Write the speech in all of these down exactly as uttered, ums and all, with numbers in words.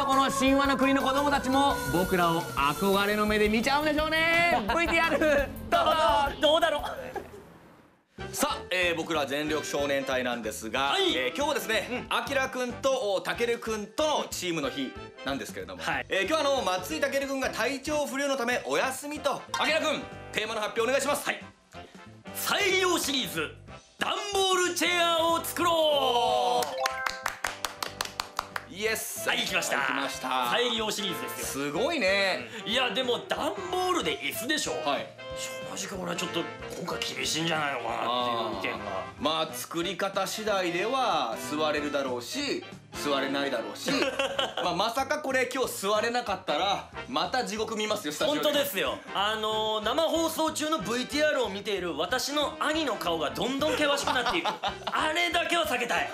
どこの神話の国の子供たちも僕らを憧れの目で見ちゃうんでしょうね。 ブイティーアール どうぞ。 どうだろう。 さあ、えー、僕ら全力少年隊なんですが、 はい、 えー、今日はですね、あきらくんとたけるくんとのチームの日なんですけれども、はい、えー、今日はあの松井たけるくんが体調不良のためお休みと。あきらくん、テーマの発表お願いします。はい、 再利用シリーズ段ボールチェアを作ろう。 イエス。 はい、来ました。 来ました。 再利用シリーズですよ。 すごいね。 うん、いやでも段ボールで椅子でしょ。はい。正直俺はちょっと今回厳しいんじゃないのかなっていう意見が。まあ作り方次第では座れるだろうし座れないだろうしまあまさかこれ今日座れなかったらまた地獄見ますよスタジオで。 本当ですよ。あのー、生放送中の ブイティーアール を見ている私の兄の顔がどんどん険しくなっていくあれだけは避けたい。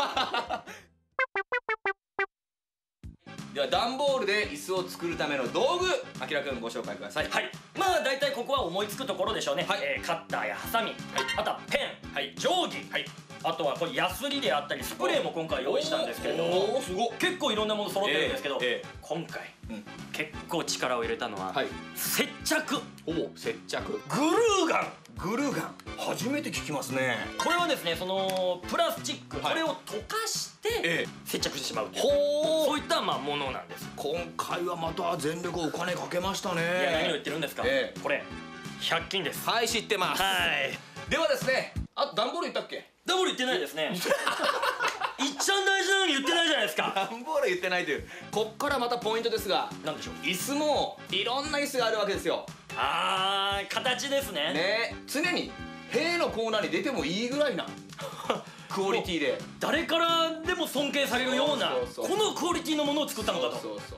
では段ボールで椅子を作るための道具、あきらくんご紹介ください。 はい、まあ大体ここは思いつくところでしょうね。はい、えー、カッターやハサミ、はい、あとはペン、はい、定規、はい、あとはこれヤスリであったりスプレーも今回用意したんですけれども、おーすごっ、結構いろんなもの揃ってるんですけど、えーえー、今回、うん、結構力を入れたのは、はい、接着。 おお、接着。 グルーガン。 グルーガン、初めて聞きますね。 これはですね、そのプラスチック、はい、これを溶かして接着してしまうという、ほう、そういったまあものなんです。 今回はまた全力お金かけましたね。 いや、何を言ってるんですか、えー、これひゃく均です。 はい、知ってます。はい、ではですね、あと段ボール言ったっけ？ 段ボール言ってないですね。いっちゃん大事なのに言ってないじゃないですか。 段ボール言ってないという。こっからまたポイントですが、何でしょう。椅子もいろんな椅子があるわけですよ。 あー、形ですね。 ね、常に塀のコーナーに出てもいいぐらいなクオリティで誰からでも尊敬されるようなこのクオリティのものを作ったのかと。そうそうそうそう。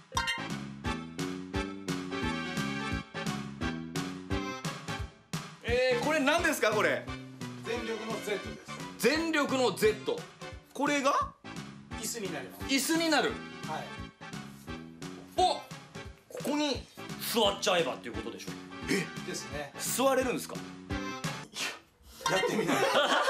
えー、これ何ですかこれ？ 全力の Z です。 全力の Z。これが椅子になります。 椅子になる。はい。お、ここに座っちゃえばっていうことでしょ。 えですね。 座れるんですか？ やってみない。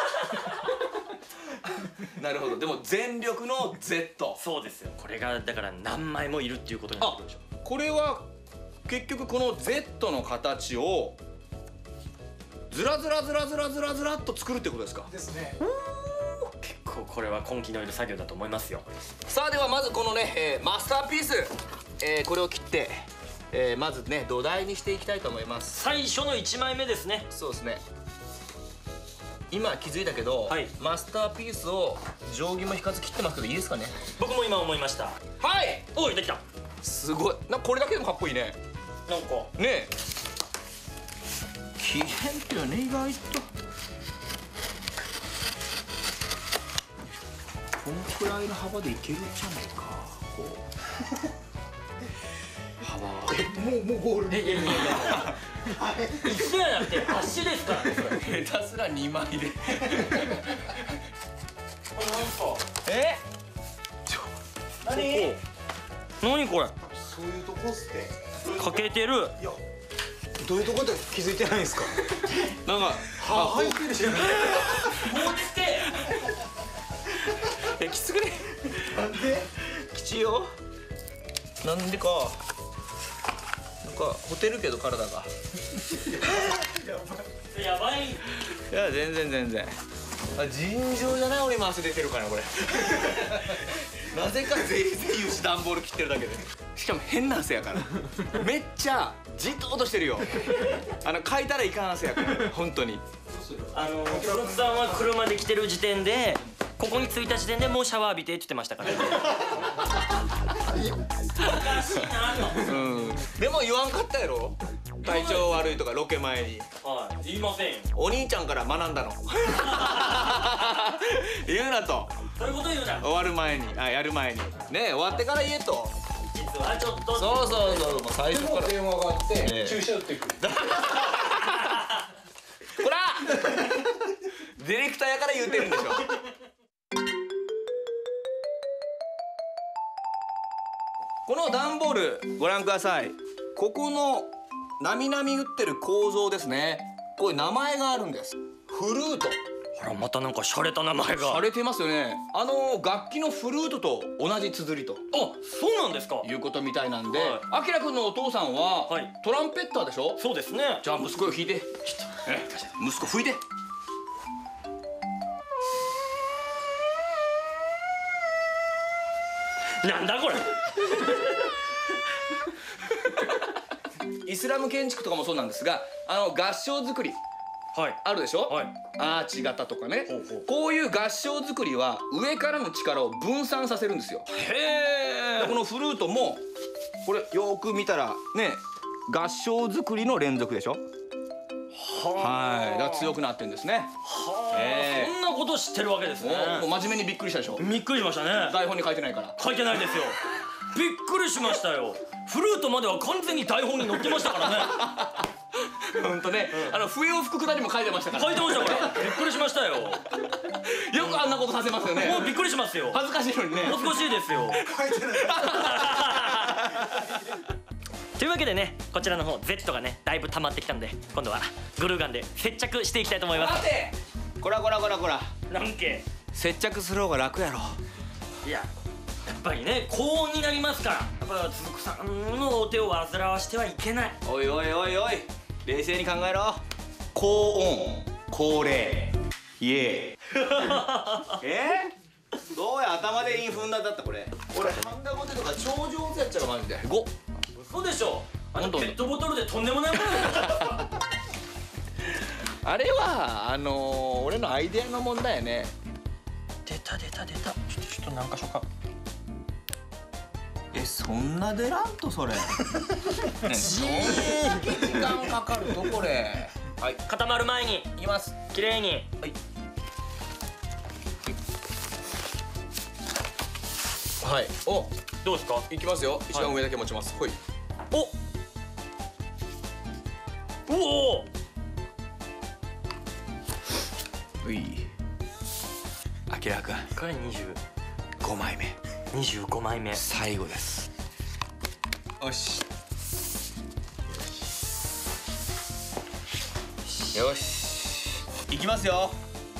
なるほど。でも全力の Z。 そうですよ。これがだから何枚もいるっていうことになってくるでしょ。 これは結局この Z の形をずらずらずらずらずらずらっと作るってことですか？ ですね。 結構これは根気のいる作業だと思いますよ。 さあではまずこのね、えー、マスターピース、えー、これを切って、えー、まずね土台にしていきたいと思います。 最初のいちまいめですね。 そうですね。今気づいたけど、はい、マスターピースを定規も引かず切ってますけどいいですかね？ 僕も今思いました。 はい。 おい、できた。 すごい。な、これだけでもかっこいいね。 なんかねえ、切れんっていうのはね意外とこのくらいの幅でいけるんじゃないか。こう幅もうもうゴール。 いやいやいやいや椅子じゃなくて足ですからね。 下手すらにまいで。 これなんかえ？ 何？何これ？ そういうとこっすって。 欠けてる。 いや、どういうとこで気づいてないんですか？ なんかあ、入ってるじゃない。 もうつけ。 え、きつくね。 なんで？ きちいよ。なんでか。なんかホテるけど体が。 やばい。 いや全然全然。あ、尋常じゃない俺今汗出てるからこれ。なぜか全員全員段ボール切ってるだけで。しかも変な汗やから。めっちゃじっととしてるよ。あの書いたらいかん汗やから本当に。 あの黒津さんは車で来てる時点でここに着いた時点でもうシャワー浴びてって言ってましたからね。 うん。でも言わんかったやろ。体調悪いとかロケ前に。 はい、言いませんよ。 お兄ちゃんから学んだの。言うなと。 そういうこと言うな。 終わる前に、あ、やる前に。ね、終わってから言えと。 実はちょっと。 そうそうそう、もう最初から電話があって、注射打ってくる。 ほら。ディレクターやから言うてるんでしょ。この段ボールご覧ください。ここのなみなみ打ってる構造ですね。こういう名前があるんです。フルート、 あら、またなんか洒落た名前が。 洒落てますよね。あの楽器のフルートと同じ綴りとあ、そうなんですか。 いうことみたいなんで、 はいあきらくんのお父さんは、 はいトランペッターでしょ。 そうですね。 じゃあ息子を弾いて、ちょっとえ息子吹いて。 なんだこれ。 イスラム建築とかもそうなんですが、あの合掌造りはいあるでしょ、 はい。 アーチ型とかね。 ほうほうこういう合掌造りは上からの力を分散させるんですよ。 へえ。 このフルートもこれよーく見たらね、合掌造りの連続でしょ。はい、だから強くなってんですね。 はあ、 ええそんなこと知ってるわけですね。 もう真面目にびっくりしたでしょ。 びっくりしましたね。 台本に書いてないから。 書いてないですよ。びっくりしましたよ。フルートまでは完全に台本に載ってましたからね。 本当ね、あの笛を吹くくだりも書いてましたから。 書いてましたからびっくりしましたよ。 よくあんなことさせますよね。 もうびっくりしますよ。 恥ずかしいのにね。 お少しいですよ。 書いてない。 というわけでね、こちらの方 Z がねだいぶ溜まってきたので、今度はグルーガンで接着していきたいと思います。 待て。こらこらこらこら。 なんけ、 接着する方が楽やろ。 いや、やっぱりね高温になりますから、やっぱ鈴木さんのお手を煩わしてはいけない。 おいおいおいおい、冷静に考えろ。高温高冷イエーえどうや頭でイン踏んだだったこれ。俺ハンダゴテとか超上手やっちゃうマジで。ご嘘でしょ。あのほんとペットボトルでとんでもないものですよ。 あれはあのー、俺のアイデアの問題やね。 出た出た出た。ちょっとちょっと何か所か。 え、そんな出らんとそれ。ね、そんだけ時間かかるとこれ。はい、 固まる前にいきます。 綺麗に。 はい。はい。お、 どうですか。 いきますよ。一番上だけ持ちます。ほい。 おおお。 うい。あきらくん。 これ二十ごまいめ。 二十五枚目。 最後です。よし。よし。いきますよ。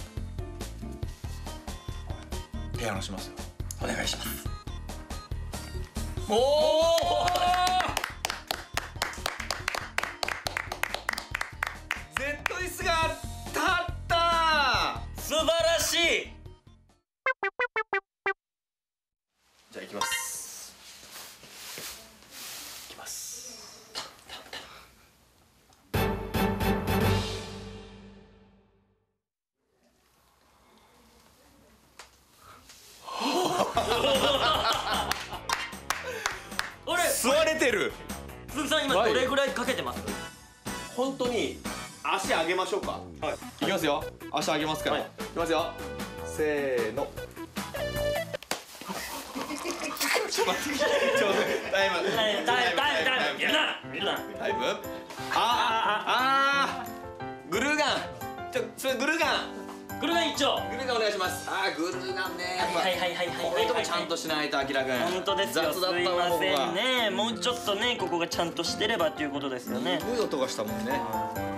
ピアノしますよ。 お願いします。 おお。Z 椅子が立った。 素晴らしい。 じゃあ行きます。行きます。 あれ、 座れてる。 鈴木さん今どれぐらいかけてます。 本当に足上げましょうか。 はい。 いきますよ。足上げますから。 はいいきますよ。せーの。ちょっと待って。ちょっとタイム。 タイムタイムタイムタイム。いるな。いるな。 タイム。ああああ。グルーガン。ちょそれグルーガン。 グルガン一丁。 グルーガンお願いします。ああグルーガンね。やっぱはいはいはいはいはい。 こういうとこちゃんとしないとあきらくん。 本当ですよ。 雑だったすいわません僕は。 ね。もうちょっとねここがちゃんとしてればっていうことですよねす。ごい音がしたもんね。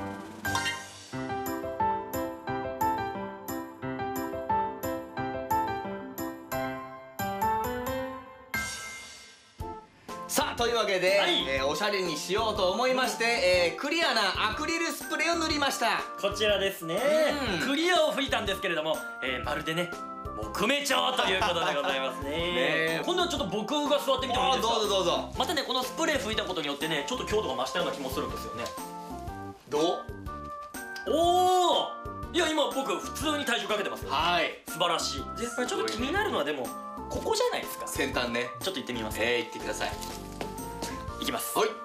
さあというわけで、 はいえーおしゃれにしようと思いまして、えークリアなアクリルスプレーを塗りました。 こちらですね。 うんクリアを吹いたんですけれども、えーまるでね木目調ということでございますね。 ね今度はちょっと僕が座ってみてもいいですか。 どうぞどうぞ。 またねこのスプレー吹いたことによってねちょっと強度が増したような気もするんですよね。 どう。 おお。いや今僕普通に体重かけてます。 はい。 素晴らしい。でやっぱりちょっと気になるのはでもここじゃないですか。 先端ね。 ちょっと行ってみます。 えー、行ってください。 いきます。 はい。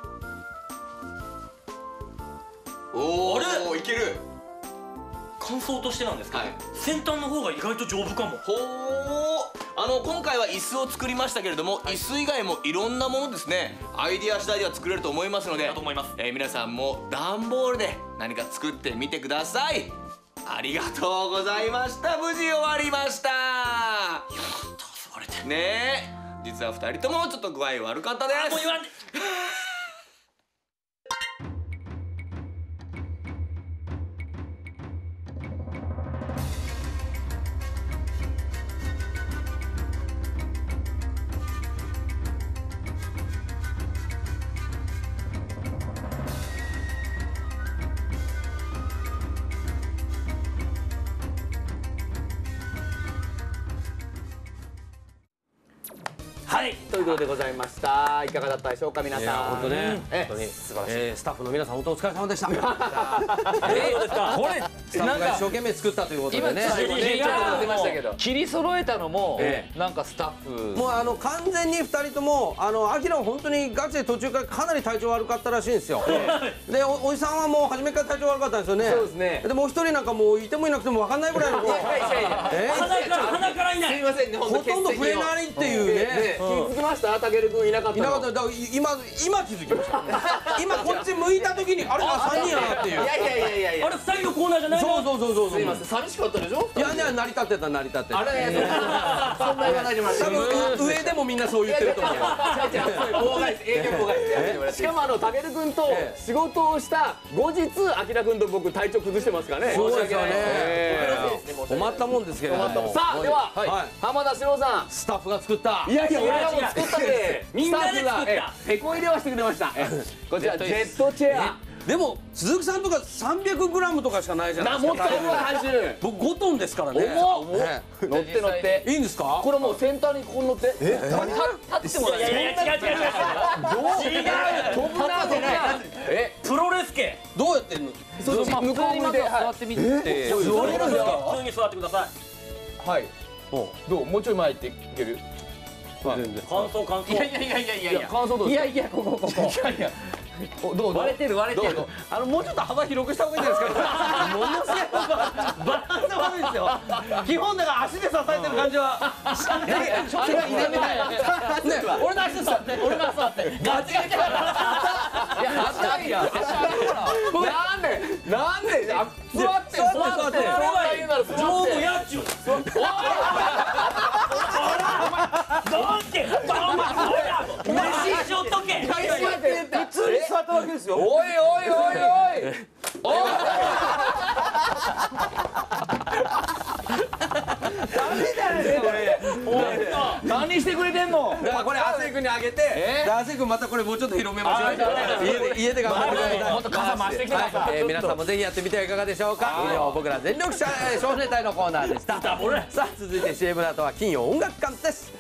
おお。 あれいける。 感想としてなんですけど、 はい先端の方が意外と丈夫かも。 ほー。あの今回は椅子を作りましたけれども、椅子以外もいろんなものですね、アイディア次第では作れると思いますので、 だと思います。 えー皆さんも段ボールで何か作ってみてください。ありがとうございました。無事終わりました。 座れてる。 ねえ、実はふたりともちょっと具合悪かったです。 もう言わんで。 はいということでございました。いかがだったでしょうか皆さん。 いや本当ねえ本当に素晴らしい。 えースタッフの皆さん本当お疲れ様でした。 そうですか。 これスタッフが一生懸命作ったということ今でね。 最後ねちょっと出ましたけど切り揃えたのもえなんかスタッフもうあの完全にふたりともあのアキラは本当にガチで途中からかなり体調悪かったらしいんですよ。でおおじさんはもう初めから体調悪かったんですよね。 そうですね。 でもう一人なんかもういてもいなくても分かんないぐらいのこうえ鼻から鼻からいない。 すいませんねほとんど触れないっていうね。 気づきましたたけるくんいなかったの。 いなかっただから今今気づきました。今こっち向いた時にあれあさんにんやなっていう。 いやいやいやいやいやあれ二人のコーナーじゃないの？ そうそうそうそう。 すいません寂しかったでしょ。 いやいや成り立ってた成り立ってた。 あれそんな言わないでもらって多分上でもみんなそう言ってると思う。 妨害です営業妨害です。しかもあのたけるくんと仕事をした後日あきらくんと僕体調崩してますからね。 そうですよねえー困ったもんですけれども。 さあでははい浜田史郎さん。 スタッフが作った。 いやいや俺らも作ったんでみんなで作ったスタッフがえテこ入れはしてくれました。えこちらジェットチェア。 でも鈴木さんとかさんびゃくグラムとかしかないじゃないなですか。 もっと重い走る。 僕ごトンですからね。 重っね乗って乗って。 いいんですか？ これもう先端にここ乗って。え？立ってもらいやいや違う違う違う違う。違う。 飛ぶなんてない。え？ プロレス系。 どうやってんの？ そうそう向こう向いて座ってみて。 座れるんですか？ 普通に座ってください。 はい。どうもうちょい前行っていける？ 全然。 感想感想。 いやいやいやいやいやいや感想どうですか？いやいやここここ。いやいや。おどう割れてる割れてる。 あのもうちょっと幅広くした方がいいんですか？ものすごいバランス悪いですよ。基本だから足で支えてる感じは。ちょっと入れない。ね、俺の足で座って、俺の足座って。ガチガチ。いや足あるやん。足あるから。 なんでなんであ座って座って座って丈夫やっちゅう。どうしてお前ほら飯しょっとけ。 普通に座ったわけですよ。 おいおいおいおいおいダメだねこれ何してくれてんの。 だからこれ亜生君にあげて、で亜生君またこれもうちょっと広めましょう。家で家で頑張ってください。 もっと傘回してきてください。 えー皆さんもぜひやってみてはいかがでしょうか。以上僕ら全力少年隊のコーナーでした。さあ続いて シーエム の後は金曜音楽館です。